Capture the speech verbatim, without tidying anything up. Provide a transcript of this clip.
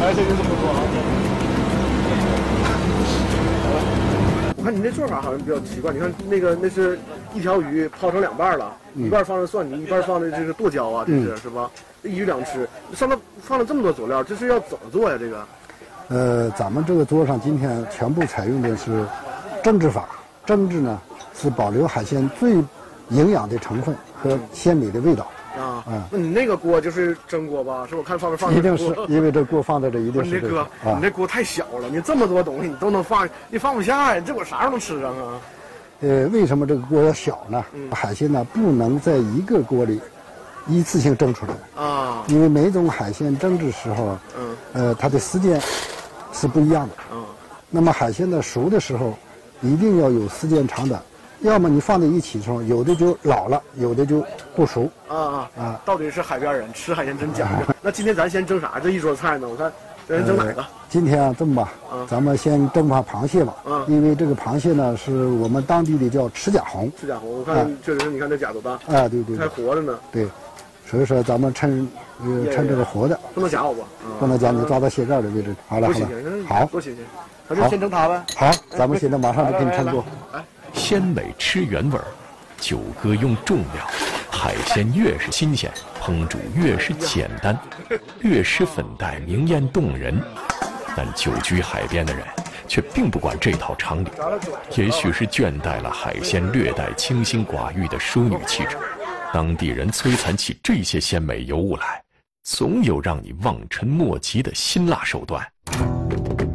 来这就这么做啊。我看你那做法好像比较奇怪，你看那个那是一条鱼抛成两半了，嗯、一半放的蒜泥，一半放的这个剁椒啊，这是、嗯、是吧？一鱼两吃，上面放了这么多佐料，这是要怎么做呀？这个？ 呃，咱们这个桌上今天全部采用的是蒸制法，蒸制呢是保留海鲜最营养的成分和鲜美的味道。 啊，嗯，那你那个锅就是蒸锅吧？是我看放面放一定是因为这锅放在这一定是、 这个。你这哥，啊、你这锅太小了，你这么多东西你都能放，你放不下呀？这我啥时候能吃上啊？ 呃，为什么这个锅要小呢？嗯、海鲜呢不能在一个锅里一次性蒸出来啊，因为每种海鲜蒸制时候，嗯，呃，它的时间是不一样的。嗯，那么海鲜的熟的时候，一定要有时间长短。要么你放在一起的时候，有的就老了，有的就不熟。 啊啊啊！到底是海边人吃海鲜真讲究。那今天咱先蒸啥？这一桌菜呢？我看咱先蒸哪个？ 呃、今天啊，这么吧，啊、咱们先蒸盘螃蟹吧。啊，因为这个螃蟹呢，是我们当地的叫赤甲红。 赤甲红，我看确实是，你看这甲多大。 啊，对对。 还活着呢。 对，所以说咱们趁呃趁这个活的。 不能夹我吧？ 不能夹，你抓到蟹盖的位置。好了好了。好， 多新鲜。咱就先蒸它呗。 好，咱们现在马上就给你称作。 来。 鲜美吃原味儿，九哥用重料，海鲜越是新鲜，烹煮越是简单，略施粉黛明艳动人。但久居海边的人却并不管这套常理，也许是倦怠了海鲜略带清心寡欲的淑女气质，当地人摧残起这些鲜美尤物来，总有让你望尘莫及的辛辣手段。